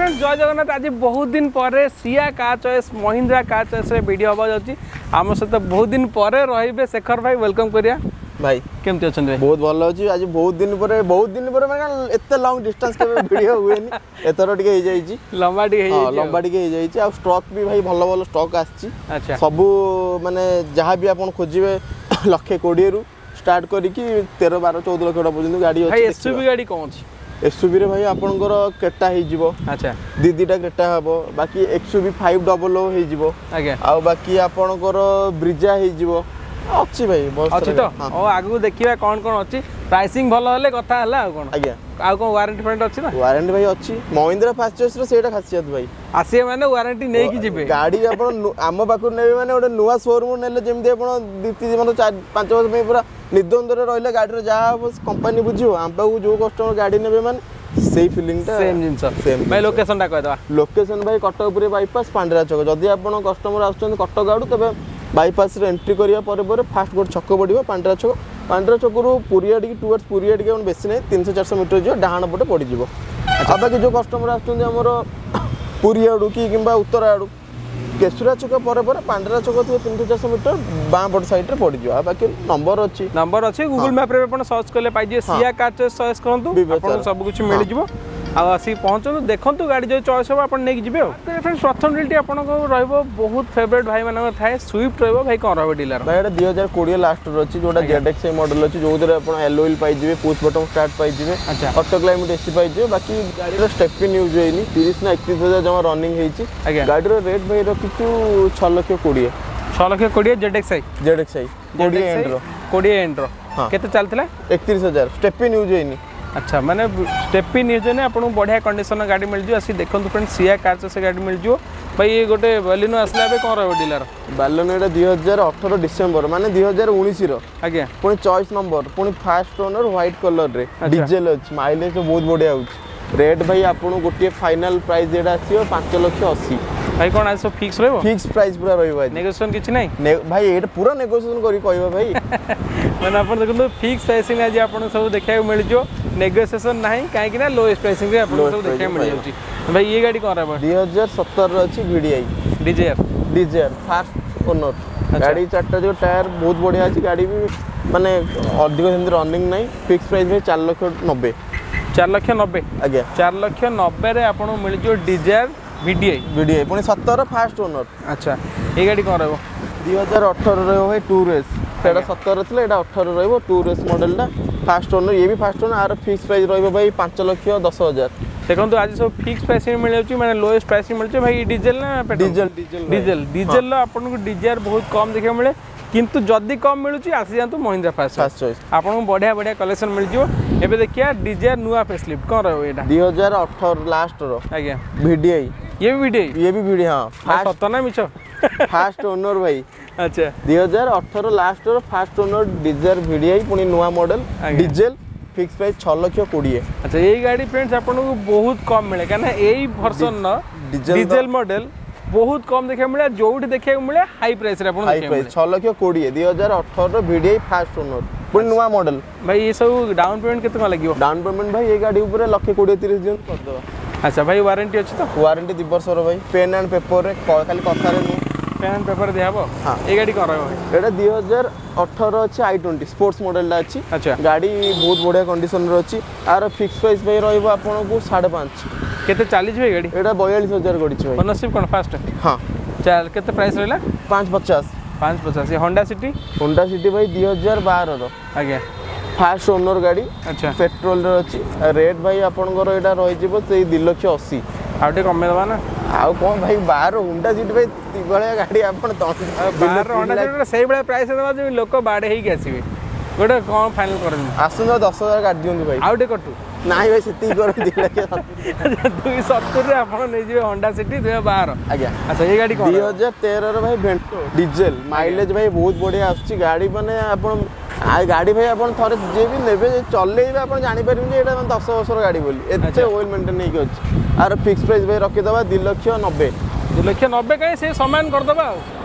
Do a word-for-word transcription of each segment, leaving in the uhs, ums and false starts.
Friends जय जगन्नाथ। आज बहुत दिन पर सिया car choice Mahindra car choice video हवा जाउची आम सहित बहुत दिन पर रहिबे शेखर भाई वेलकम करिया भाई केमती अच्छा भाई बहुत भल अच्छी आज बहुत दिन पर बहुत दिन पर मैंने एते लॉन्ग डिस्टेंस के वीडियो हुए नहीं एथर टिके हो जाई लंबा टिके हो जाई लंबा टिके हो जाई आ स्टॉक भी भाई भल भल स्टॉक आछि अच्छा सब माने जहां भी आपण खोजिबे लक्षे बीस रु स्टार्ट करी कि तेरह बारह चौदह लाख पर्यंत गाड़ी अछि भाई एसयूवी गाड़ी कोन अछि एसयूवी रे भाई आपनकर केटा हे जिवो अच्छा दी दीटा केटा हबो बाकी एक्सयूवी पाँच सौ हे जिवो आगे आ बाकी आपनकर ब्रिजा हे जिवो अच्छी भाई बहुत अच्छी तो ओ आगु देखिबा कोन कोन अछि प्राइसिंग भलो हले कथा हला आ कोन आज्ञा आ कोन वारंटी फ्रंट अछि ना वारंटी भाई अछि महिंद्रा फास्ट चॉइस रो सेटा खासियत भाई आसे माने वारंटी नै कि जिबे गाड़ी आपण आम पाखु नेबे माने ओडे नुवा शोरूम नेले जेमदे आपण दिति मतलब चार पाँच वर्ष में पूरा निर्द्वंद रे रहले गाड़ी रो जा कंपनी बुझियो आम पाखु जो कस्टमर गाड़ी नेबे माने सेही फीलिंग टा सेम जिंस सेम भाई लोकेशन टा कह दवा लोकेशन भाई कटक पुरे बाईपास पांडरा चौक जदी आपण कस्टमर आछन कटक आडू तबे बाईपास रे एंट्री करिया परे परे फास्ट गोट छक पड़िबो पांडरा चौक पांडरा चौक रु पुरियाडी टुवर्ड्स पुरियाडी के बेसी नै तीन सौ चार सौ मीटर जो डाहाण पटे पड़ी जिवो आ बाकी जो कस्टमर आछन हमर पुरियाडू की किबा उत्तर आडू केसुरा चौक परे परे पांडरा चौक थे तीन सौ चार सौ मीटर बां पट साइड रे पड़ी जिवो बाकी नंबर अछि नंबर अछि गूगल मैप रे आपण सर्च करले पाइ जे सिया कार चॉइस सर्च करंतु आपण सब कुछ मिल जिवो आसी पहुँचु देखु गाड़ी जो चॉइस हम आप जी फ्रेंड्स प्रथम डील आपन बहुत फेवरेट भाई मान थाए स्विफ्ट रही भाई कौन रहा डीलर भाई ये दुई हजार कोड़े लास्ट अच्छी जो जेड एक्स मॉडल अच्छी जो एलओएल पाइबे पुश बटन स्टार्ट पाइबे ऑटो क्लाइमेट एसी पाइबे बाकी गाड़ी स्टेपिन यूज होनी तीस ना एकतीस हजार जमा रनिंग होती गाड़ी रेट भाई रखीचु छह लक्ष कोड़े छह लक्ष कोड़े Z X I Z X I कोड़े एंड्रो कोड़े एंड्रो केते चलता एकतीस हजार स्टेपिन यूज होनी अच्छा माने स्टेप इन यूज ने आपको बढ़िया कंडीशन गाड़ी मिल जाए देखो फ्रेंड सिया कार से गाड़ी मिल जाए भाई ये गोटे बालिनो आसला कौन रहा डीलर बालिनो ये दुई हजार अठर डिसेम्बर माने दुई हजार उन्नीस आज्ञा पुणी चॉइस नंबर पुणी फास्ट ओनर व्हाइट कलर रे डीजेल अच्छी माइलेज तो बहुत बढ़िया होची रेट भाई आपको गोटे फाइनल प्राइस जेटा आसीबो पाँच लक्ष अस्सी भाई कौन आज फिक्स रहबो फिक्स प्राइस पूरा रहबो नेगोशिएशन किछि नै भाई एटा पूरा नेगोशिएशन करी कहबा भाई माने अपन देखो फिक्स प्राइसिंग आज आपन सब देखा मिल जो नेगोशिएशन नहीं कहीं ना लोएस्ट प्राइसिंग रे आपन सब देखा मिल जाउची भाई ये गाड़ी कौन रहबो दुई हजार सत्रह रो अछि VDI Dzire Dzire first owner गाड़ी चारटा जो टायर बहुत बढ़िया अछि गाड़ी भी माने अधिक सेम रनिंग नहीं फिक्स प्राइस में चार लक्ष नब्बे चार लक्ष नब्बे आज्ञा चार लक्ष नब्बे रे आपन मिल जो डिजायर वीडीआई वीडीआई पुणी सत्रह फास्ट ओनर अच्छा ये गाड़ी कौन रहबो दुई हजार अठर रही भाई टू रेस सेटा सतर थी एटा अठर रही टू रेस मॉडलटा फास्ट ओनर ये भी फास्ट ओनर आर फिक्स प्राइस रही भाई पाँच लक्ष दस हजार देखो आज सब फिक्स प्राइस मिल जाए मैंने लोएस्ट प्राइस मिल जाए भाई डीजेल ना डीजेल डीजेल डीजेल आपको डिजायर बहुत कम देखा मिले किंतु जदि कम मिलूँ आसी जातु महिंद्रा फास्ट फास्ट चॉइस आपको बढ़िया बढ़िया कलेक्शन मिल जाए एबे देखिए डिजायर नुआ फेसलिफ्ट कौन रहा है दुई हजार अठर लास्ट रो आज्ञा वीडीआई ये भी वीडीआई ये भी वीडियो हाँ सत ना मिछ फास्ट ओनर भाई अच्छा दुई हजार अठर लास्ट रो फास्ट ओनर डिजायर वीडीआई पुणी नुआ मॉडल डीजेल फिक्स प्राइस छह लक्ष कोड़े अच्छा यही गाड़ी फ्रेंड्स आपको बहुत कम मिले क्या यही वर्सन डीजेल मॉडल बहुत कम देखा मिले जो देखा मिले हाई प्राइस रे आपन हाई प्राइस छह लक्ष कोड़े दुई हजार अठर वीडीआई फास्ट ओनर पुणी नुआ मॉडल भाई ये सब डाउन पेमेंट केते कम लागियो डाउन पेमेंट भाई ये गाड़ी ऊपर लक्ष कोड़े तीस दिन कर दो अच्छा भाई वारंटी अच्छी तो वारंटी दु वर्ष रो भाई पेन एंड पेपर रे खाली कथा रे नु पेन एंड पेपर दिया हबो हां ए गाड़ी कौन रहबो एटा दुई हजार अठर अछि आई ट्वेंटी स्पोर्ट्स मॉडल ला अछि अच्छा गाड़ी बहुत बढ़िया कंडीशन रो अछि आर फिक्स प्राइस भाई रहबो आपन को साढ़े पाँच केते चालीस भाई गाड़ी एटा बयालीस हजार गडी छै भाई ओनरशिप कोन फास्ट हां चल केते प्राइस रहला पाँच पचास पाँच पचास ये होंडा सिटी होंडा सिटी भाई दुई हजार बारह रो आज्ञा फास्ट ओनर गाड़ी अच्छा पेट्रोल रे अछि रेट भाई आपनकर एटा रहि जिवो से दो लक्ष अस्सी आउटे कमे दबा ना आउ कोन भाई बारह होंडा सिटी भाई तिबळिया गाड़ी आपन बारह होंडा सिटी सेही बळे प्राइस देबा जे लोक बाडे हेई आसीबे गोटे कोन फाइनल करन आसु दस हजार काट दियंतु भाई आउटे कटू नाही भाई सेती कर दिला के दुई सत्तर रे आपन नै जिवे होंडा सिटी दो हजार बारह आज्ञा अच्छा ये गाड़ी कोन दो हजार तेरह रे भाई वेंटो डीजल माइलेज भाई बहुत बढ़िया आछि गाड़ी माने आपन आ गाड़ी भाई आपन थरे जे भी नेबे चलेइबे आपन जानि परिबे जे एटा दस वर्षर गाड़ी बोली एते ऑयल मेंटेन नै के अछि आर फिक्स प्राइस भाई रखि दबा दो लक्ष नब्बे दो लक्ष नब्बे कहीं से समान कर दबा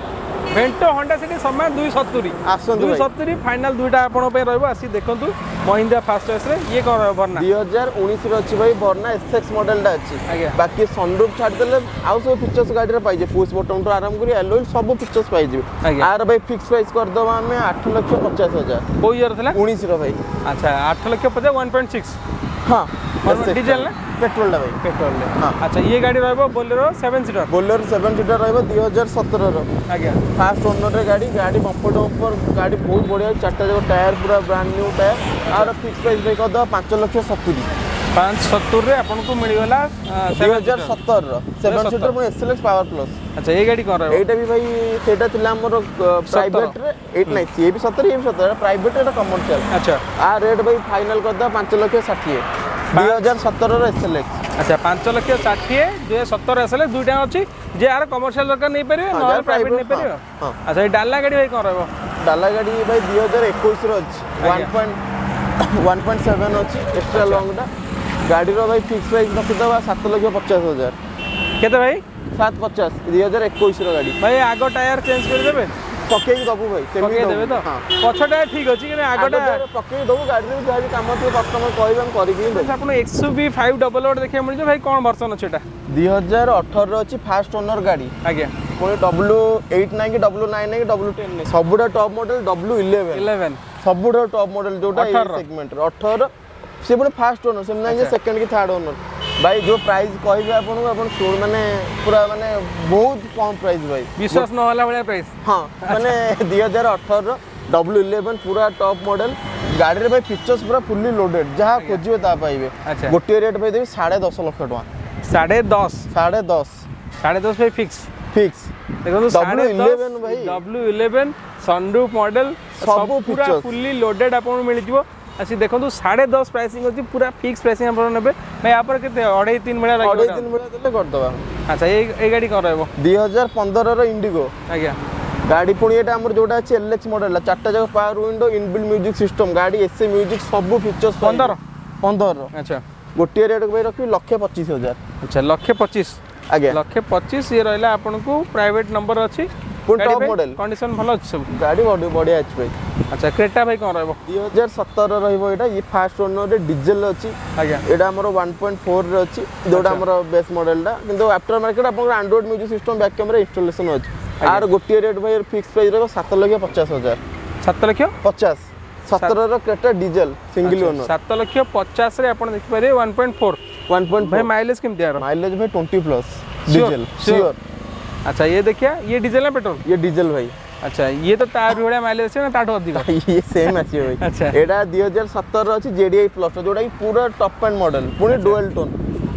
भेंटो होंडा सिटी समान दुई सत्तरी आसନ୍ତୁ दुई सत्तरी फाइनाल दुईटा आपन पे रहबो आसी देखंतु महिंद्रा फास्ट चॉइस रे ये कौन रहबो भरना दुई हजार उन्नीस रे अछि भाई भरना एसएक्स मॉडल टा अछि आज्ञा बाकी सनरूफ छाड़ देले आउ सब फीचर्स गाड़ी रे पाइ जे पुश बटन तो आराम करी एलॉय सब फीचर्स पाइ जे आज्ञा आर भाई फिक्स प्राइस कर दबा हमें आठ लाख पचास हजार को ईयर थला उन्नीस रे भाई अच्छा आठ लाख पचास वन पॉइंट सिक्स हां डीजल ना पेट्रोल टा भाई पेट्रोल ले हां अच्छा ये गाड़ी रहबो Bolero seven seater Bolero seven seater रहबो दो हज़ार सत्रह रो आज्ञा फास्ट ओनर रे गाड़ी गाड़ी बम्पर ऊपर गाड़ी बहुत बढ़िया चारटा जगह टायर पूरा ब्रांड न्यू टायर आर फिक्स प्राइस भाई कर दबा पाँच लाख सत्तर पाँच सत्तर रे आपन को मिल गला दो हज़ार सत्रह रो सेवन सीटर में एसएलएक्स पावर प्लस अच्छा ये गाड़ी कौन रहबो एटा भी भाई सेटा थिला हमर प्राइवेट रे एट नहीं सी भी सत्तर ये भी सत्तर प्राइवेट एटा कमर्शियल अच्छा आ रेट भाई फाइनल कर दा पाँच लाख साठ दो हज़ार सत्रह रो एसएलएक्स अच्छा पाँच लाख षाठी दुई हजार सतर आसले दुईटा अच्छी जे यार कमर्शियल दरकार नहीं पारे हाँ, ना यार प्राइवेट नहीं private, पारे हाँ, अच्छा ये डाला गाड़ी भाई कौन रहबो डाला गाड़ी भाई दो हज़ार इक्कीस रो अछि one point one point seven अछि एक्स्ट्रा लॉन्ग टा गाड़ी रो भाई फिक्स प्राइस रखि दबा सात लाख पचास हजार केते भाई सात पचास दो हज़ार इक्कीस रो गाड़ी भाई आगो टायर चेंज कर देबे पके दबु भाई पके देबे तो पछ टायर ठीक अछि कि आगो टायर पके दबु गाड़ी रे जहा भी काम थियो कस्टमर कहबे हम करि कि अच्छा आपण एक्सयूवी फाइव डबल ओड देखिया मिल भाई कोन वर्जन अछि एटा दो हज़ार अठारह रो अछि फास्ट ओनर गाड़ी आज्ञा पुणी डब्ल्यू एट नाइन कि डब्ल्यू नाइन कि डब्ल्यू टेन नहीं सबुठा top model W eleven eleven सबुठा टॉप मॉडल जोटा ए सेगमेंट रो अठारह से पुणी फास्ट ओनर से नहीं सेकंड कि थर्ड ओनर भाई जो प्राइस कहबे आपन आपन सुन माने पूरा माने बहुत कम प्राइस भाई विश्वास न होला वाला प्राइस हां माने दो हज़ार अठारह डब्ल्यू इलेवन पूरा टॉप मॉडल गाड़ी रे भाई फीचर्स पूरा फुल्ली लोडेड जहां खोजिबे ता पाइबे गोटे रेट भाई देबी साढ़े दस लाख टका साढ़े दस साढ़े दस साढ़े दस भाई फिक्स फिक्स देखो डब्ल्यू इलेवन भाई डब्ल्यू इलेवन सनरूफ मॉडल सब पूरा फुल्ली लोडेड आपन मिल जिवो अच्छी देखो साढ़े दस प्राइसिंग अच्छी पूरा फिक्स प्राइसिंग आप ने भाई यहाँ पर के अढ़ाई तीन बेला अढ़ाई तीन बेला देले कर दबा अच्छा ये ये गाड़ी कौन रहबो दो हज़ार पंद्रह रो इंडिगो आज्ञा गाड़ी पुणी एटा हमर जोटा अछि एलएक्स मॉडल चारटा जगह power window inbuilt music system गाड़ी एसी म्यूजिक सब फीचर्स पंद्रह पंद्रह रो अच्छा गोटे रेट भाई रखी लक्षे पच्चीस हजार अच्छा लक्षे पच्चीस आज्ञा लक्षे पच्चीस ये रहला आपन को प्राइवेट नंबर अछि टॉप मॉडल कंडीशन भलो अछि सब गाड़ी बॉडी बढ़िया अछि भाई अच्छा क्रेटा भाई कौन रहबो दो हज़ार सत्रह रहबो एटा ये फास्ट ओनर रे डीजल अछि आज्ञा एटा हमर वन पॉइंट फोर रे अछि जोटा हमर बेस मॉडल टा किंतु आफ्टर मार्केट आपन android music system back camera installation अछि आर गोटे रेट भाई फिक्स प्राइस रहबो सात लाख पचास हजार सात लाख पचास सत्रह रो क्रेटा डीजल सिंगल ओनर सात लाख पचास रे आपन देखि पारे one point four one point भाई माइलेज केम दियार माइलेज भाई ट्वेंटी प्लस डीजल श्योर अच्छा ये देखिया ये डीजल ना पेट्रोल ये डीजल भाई अच्छा ये तो तार भलिया माइलेज छै ना ताठो अधिक ये सेम अछि भाई अच्छा एडा दो हज़ार सत्रह अछि जेडीआई प्लस जोडा पूरा टॉप एंड मॉडल पुनी डुअल टोन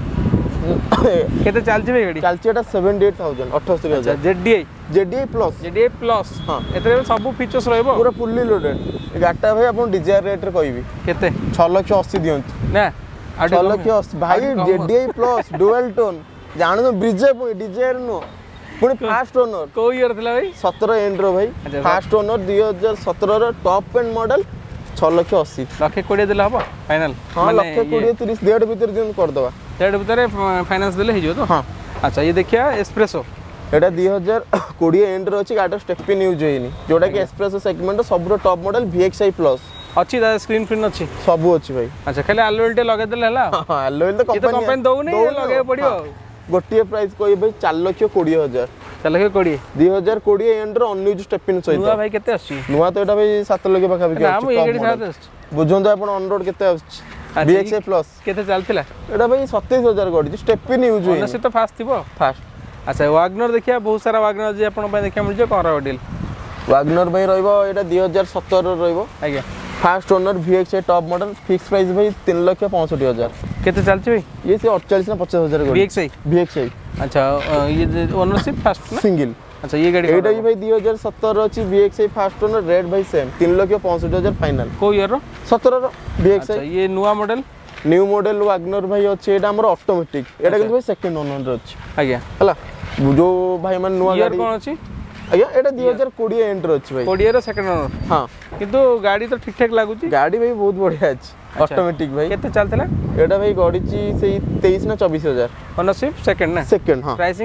केते चलछि भाई गाड़ी चलछि एटा अठहत्तर हज़ार अठहत्तर हज़ार ZDI ZDI plus ZDI plus हां एतरे सब फीचर्स रहबो पूरा फुल्ली लोडेड गाटा भाई अपन डिजायर रेट रे कहबी केते छह लाख अस्सी दियंत ना छह लाख अस्सी भाई जेडीआई प्लस डुअल टोन जानो ब्रिजे डिजायर नो पुणी फास्ट ओनर को ईयर थिला भाई सत्रह एंड रो भाई फास्ट ओनर दो हज़ार सत्रह रो टॉप एंड मॉडल छह लाख अस्सी लाख बीस देला हबो फाइनल हां लाख बीस तीस डेढ़ भीतर दिन कर दवा डेढ़ भीतर फाइनेंस देले हिजो तो हां अच्छा ये देखिया एस्प्रेसो एटा दो हज़ार बीस एंड रो अछि गाटा स्टेपिन यूज होइनी जोटा कि एस्प्रेसो सेगमेंट सब टॉप मॉडल वीएक्सआई प्लस अच्छी दा स्क्रीन प्रिंट अच्छी सब अछि भाई अच्छा खाली एलओएल टे लगे देले हला हां एलओएल तो कंपनी कंपनी दउ नै लगे पड़ियो गोटिए प्राइस कोई भाई चार लाख बीस हजार चार लाख बीस दो हज़ार बीस एंड रो अनयूज स्टेपिन सहित नुआ भाई केते आछि नुआ तो एटा भाई सात लाख पाखा बिके हम ए गाड़ी साथ आछि बुझों अपन ऑन रोड केते आछि वीएक्सआई प्लस केते चलथिला एटा भाई सत्ताईस हज़ार गडी स्टेपिन यूज होइनी से तो फास्ट थिबो फास्ट अच्छा वागनर देखिया बहुत सारा वागनर जे अपन भाई देखिया मिल जे कोन डील वागनर भाई रहइबो एटा दो हज़ार सत्रह रहइबो आज्ञा first owner VXI top model fix price भाई तीन लाख पैंसठ हजार केते चलछि भाई ये से अड़तालीस ना पचास हजार वीएक्सआई वीएक्सआई अच्छा ये ओनरशिप फास्ट ना सिंगल अच्छा ये गाड़ी एटा भी भाई दो हज़ार सत्रह अछि वीएक्सआई फास्ट ओनर रेड भाई सेम तीन लाख पैंसठ हजार फाइनल को ईयर रो सत्रह रो वीएक्सआई अच्छा ये नुवा मॉडल न्यू मॉडल वागनर भाई अछि एटा हमर ऑटोमेटिक एटा किंतु भाई सेकंड ओनर रो अछि आज्ञा हला जो भाई मन नुवा गाड़ी कोन अछि आज्ञा एटा दो हज़ार बीस एंड रो अछि भाई बीस रो सेकंड ओनर हां किंतु गाड़ी तो ठीक ठाक लागुची गाड़ी भाई बहुत बढ़िया अछि ऑटोमेटिक भाई केते चलतला एटा भाई गडीची सेई तेईस ना चौबीस हजार ओनरशिप सेकंड ना सेकंड हां प्राइसिंग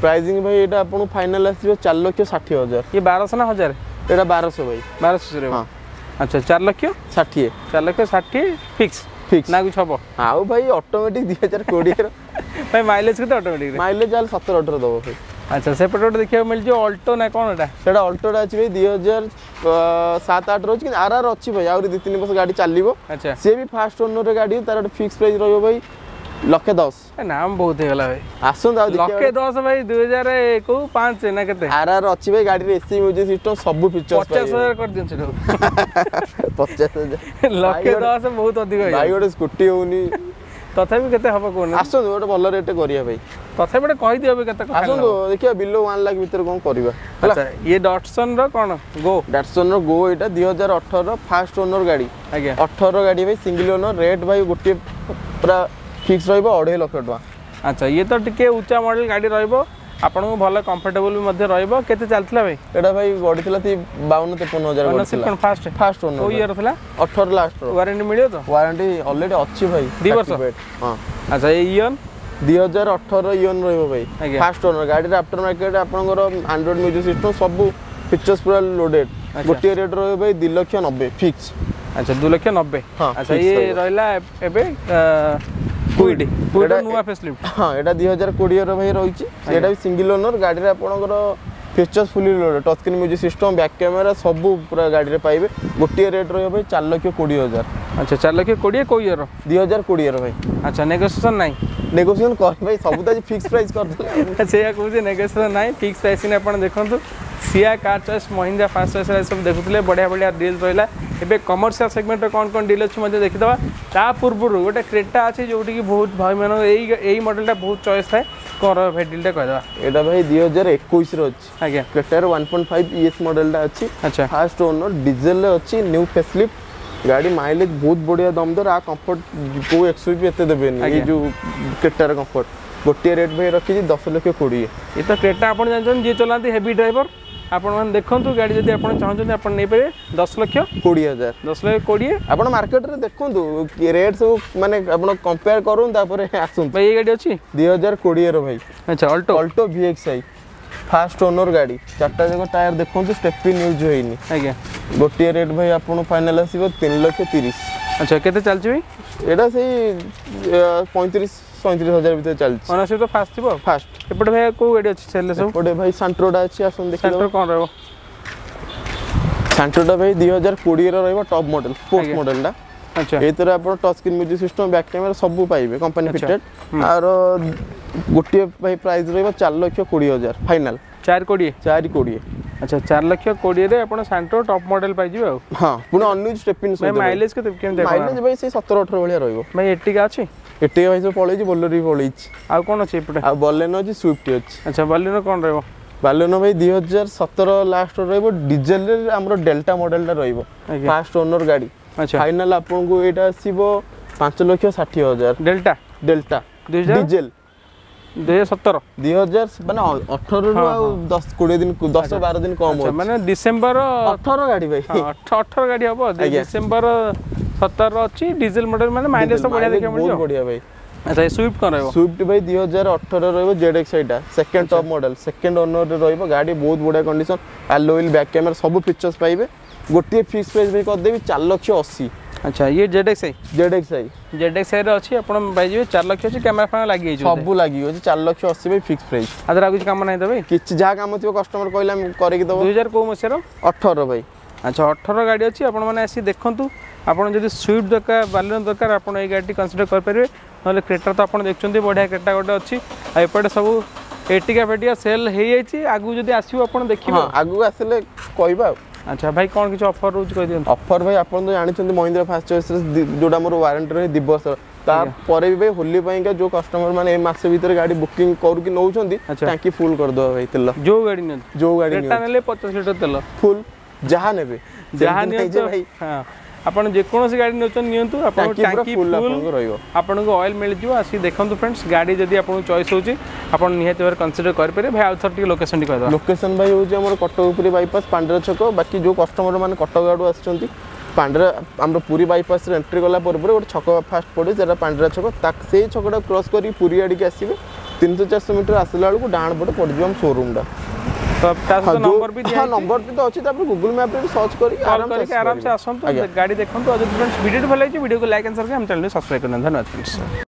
प्राइसिंग भाई एटा आपन फाइनल आसीबो चार लाख साठ हजार। ये बारह ना हजार एटा बारह सौ भाई बारह सौ रे। हां अच्छा चार लाख साठ चार लाख साठ फिक्स फिक्स ना कुछ हबो। आउ भाई ऑटोमेटिक दो हज़ार बीस रो भाई माइलेज के तो ऑटोमेटिक माइलेज आल सत्रह अठारह दबो भाई। अच्छा से पटोट देखियो मिल जो ऑल्टो ना कोन एटा सेटा ऑल्टोटा अछि भाई दो हज़ार सात आठ रोज कि आरआर अछि भाई आउरी दो तीन वर्ष गाड़ी चलिबो। अच्छा से भी फास्ट ओनर रे गाड़ी तार फिक्स प्राइस रहयो भाई लक्षे दस। नाम बहुत हे गला भाई आसुन आ लक्षे दस भाई दो हज़ार को पाँच ना केते आरआर अछि भाई गाड़ी रे एसी म्यूजिक सिस्टम सब फीचर्स पचास हजार कर दिन से पचास हजार लक्षे दस बहुत अधिक भाई गोटे स्कूटी होनी तथापि केते हबो कोन आसुन गोटे भल रेट करिया भाई तथापि गोटे कहि दियो केते आसुन देखिया बिलो एक लाख भीतर कोन करबा। अच्छा ये डॉटसन रो कोन गो डॉटसन रो गो एटा दो हज़ार अठारह फास्ट ओनर गाड़ी आज्ञा अठारह गाड़ी भाई सिंगल ओनर रेट भाई गोटे पूरा फिक्स रहइबो अढ़ाई लाख टका। अच्छा ये तो टिके ऊंचा मॉडल गाड़ी रहइबो आपन को भले कंफर्टेबल भी मध्ये रहइबो केते चलथिला भाई एटा भाई गाड़ी थिला थी बावन तिरपन हजार गाड़ी थिला फास्ट फास्ट ओनर ओ ईयर थिला अठारह लास्ट रो वारंटी मिलियो तो वारंटी ऑलरेडी अछि भाई दो वर्ष हां। अच्छा ये ईयन दो हज़ार अठारह ईयन रहइबो भाई फास्ट ओनर गाड़ी रे आफ्टर मार्केट आपन को एंड्रॉइड म्यूजिक सिस्टम सब फीचर्स पूरा लोडेड गोटे रेट रहइबो भाई दो लाख नब्बे फिक्स। अच्छा दो लाख नब्बे। अच्छा ये रहला एबे कोइडी कोइडी नुवा फेसलिफ्ट हां एटा दो हज़ार बीस रो भाई रहिछि एटा भी सिंगल ओनर गाड़ी रे आपनकर features fully loaded touch screen music system back camera सब पूरा गाड़ी रे पाइबे गोटे रेट रहइबो भाई चार लाख बीस हजार। अच्छा चार लाख बीस को ईयर दो हज़ार बीस रो भाई। अच्छा नेगोशिएशन नाही नेगोशिएशन कर भाई सब त फिक्स प्राइस कर दे से या कहू नेगोशिएशन नाही फिक्स प्राइस ने आपण देखंतु Siya car choice Mahindra first choice सब देखुतले बढ़िया बढ़िया डील रहला। एबे कमर्शियल सेगमेंट रे कोन कोन डील अछि मध्ये देखिदबा ता पूर्वरु गोटे क्रेटा अछि जोटी की बहुत भाई मानो एई एई मॉडलटा बहुत चॉइस थाए कर भाई डीलटा कहदबा एटा भाई दो हज़ार इक्कीस रो अछि आज्ञा क्रेटा रे एक पॉइंट पाँच ईएस मॉडलटा अछि। अच्छा फास्ट ओनर डीजल रे अछि न्यू फेसलिफ्ट गाड़ी माइलेज बहुत बढ़िया दमदार आ कंफर्ट को एक्सयूवी एते देबेनी ए जो क्रेटा रे कंफर्ट गोटे रेट भाई रखी दस लाख बीस। ये तो क्रेटा आपण जानछन जे चलांती हेवी ड्राइवर आपण मान देखंतु गाड़ी जदी आपण चाहछन आपण नै पारे दस लाख बीस हजार दस लाख बीस आपण मार्केट रे देखंतु रेट सब माने आपण कंपेयर करूं तापरे आसुन भाई ये गाड़ी अछि दो हज़ार बीस रो भाई। अच्छा Alto Alto VXI first owner गाड़ी चारटा जगह टायर देखंतु स्टेपिन यूज होइनी आज्ञा गोटे रेट भाई आपण फाइनल आसीबो तीन लाख तीस। अच्छा केते चलछि भाई एटा सही पैंतीस सैंतीस हजार भीतर चलछि ओनरशिप तो फास्ट थिबो फास्ट एपटे भाई को गाड़ी अछि सेल सब एपटे भाई सेंट्रोडा अछि आसन देखि सेंट्रो कोन रहबो सेंट्रोडा भाई दो हज़ार बीस रो रहबो टॉप मॉडल स्पोर्ट्स मॉडलटा। अच्छा एतरे आपण touch screen music system back camera सब पाइबे कंपनी फिटेड आरो गोटे भाई प्राइस रहबो चार लाख बीस हजार फाइनल चार कोड़ी चार कोड़ी। अच्छा चार लाख बीस रे आपण सेंट्रो टॉप मॉडल पाइ जिवे हां पुनी अनयूज स्टेपिन भाई माइलेज के केम देखो माइलेज भाई से सत्रह अठारह भलिया रहबो भाई एट्टी अछि एट्टी भाई सब पळै छि बोलेरो भी पळै छि आ कोन अछि एपटे आ बलेनो अछि स्विफ्ट अछि। अच्छा बलेनो कोन रहबो बलेनो भाई दो हज़ार सत्रह लास्ट रहबो डीजल रे हमरो डेल्टा मॉडलटा रहबो फास्ट ओनर गाड़ी। अच्छा फाइनल आपन को एटा आसीबो पाँच लाख साठ हजार डेल्टा डेल्टा डीजल दो हज़ार सत्रह दो हज़ार माने अठारह रो दस बीस दिन दस बारह दिन कम हो माने दिसंबर अठारह गाड़ी भाई अठारह गाड़ी हबो दिसंबर सत्रह अछि डीजल मॉडल माने माइलेज तो बढ़िया देखै मिलियो बहुत बढ़िया भाई। अच्छा ये स्विफ्ट कोन रहबो स्विफ्ट भाई दो हज़ार अठारह रहबो जेडएक्स आईटा second top model second owner रे रहबो गाड़ी बहुत बढ़िया कंडीशन एलॉय बैक कैमरा सब फीचर्स पाइबे गोटे फिक्स प्राइस भाई कर देबी चार लाख अस्सी। अच्छा ये ZX I ZX I ZX I रे अछि आपण भाई जे चार लाख अछि कैमरा फैन लागि छै सब लागि हो चार लाख अस्सी भाई फिक्स प्राइस अदर कुछ काम नै दबे किछ जा काम थियो कस्टमर कहला हम करे कि दबो दो हज़ार को मसेरो अठारह भाई। अच्छा अठारह गाड़ी अछि आपण माने आसी देखंतु आपण जदी स्विफ्ट दरकार बालेनो दरकार आपण ए गाड़ी कंसीडर कर परिबे नले क्रेटा तो आपण देखचंती बढ़िया क्रेटा गोटे अछि आ एपटे सब एटिका फेटिया सेल हे जाई छी आगु जदी आसीबो आपण देखिबो आगु आसले कहबा। अच्छा भाई कौन किछ ऑफर रोज कह दियन ऑफर भाई आपण तो जानिछंती महिंद्रा फास्ट चॉइस जोडा मोर वारंटी रहे दो वर्ष ता परे भी भाई होली पई का जो कस्टमर माने ए मास भीतर गाड़ी बुकिंग कर कि नौछंती टांकी फुल कर दो भाई तेल जो गाड़ी न जो गाड़ी क्रेटा नेले पचास लीटर तेल फुल जहा नेबे जहा ने भाई हां आपण जे कोनोसी गाड़ी नचन नियंतु आपण टांकी फुल आपन रहइबो आपन को ऑयल मिल जिवो आसी देखंतु फ्रेंड्स गाड़ी जदी आपण चॉइस होची आपण निहत बार कंसीडर कर पारे भाई आउथर टी लोकेशन टी कहदो लोकेशन भाई होची हमर कटकपुरी बाईपास पांडरा छक बाकी जो कस्टमर माने कटक गाडू आछंती पांडरा हमर पूरी बाईपास रे एंट्री गला पर पर गोटे छक फास्ट पड़े जेटा पांडरा छक ताक सेही छकटा क्रॉस करी पूरी आडी के आसीबे तीनशह चारशह मीटर आसला बेलू डाण पटे पड़ो हम शोरूम टा तो ता सहित नंबर भी दिया हाँ नंबर भी तो अच्छी गूगल मैप रे सर्च करी कॉल करके आराम से आसंतु गाड़ी देखंतु। और फ्रेंड्स वीडियो भल लगी वीडियो को लाइक एंड शेयर हम चैनल सब्सक्राइब करना। धन्यवाद फ्रेंड्स।